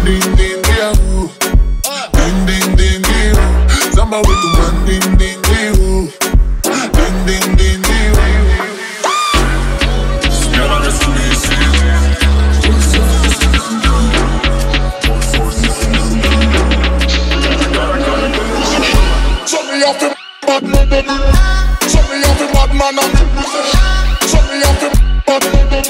ding ding dia. Ding ding ding dia. Samba with the man ding ding dia. Ding ding ding dia. Girl, I'm just amazing. Shut me off the bad man. Shut me off the bad man. Shut me off the bad man.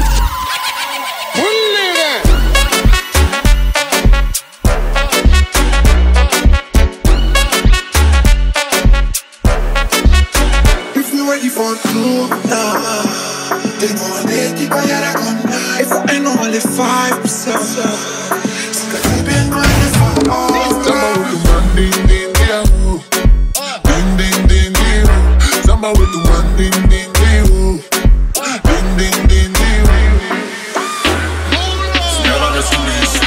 If you ready for the club now, then go on it, keep a yara gun. If I ain't only 5%, so I been money for all. Ding ding dia, ding ding ding dia. Samba with the one ding ding dia, ding ding ding dia. Girl, I'm just amazing.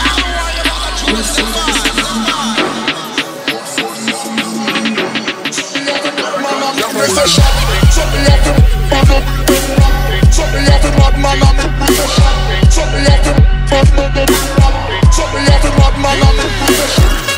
Shut me off the bad man. Shut me off the bad man. Shut me off the bad man. Shut me off the bad man.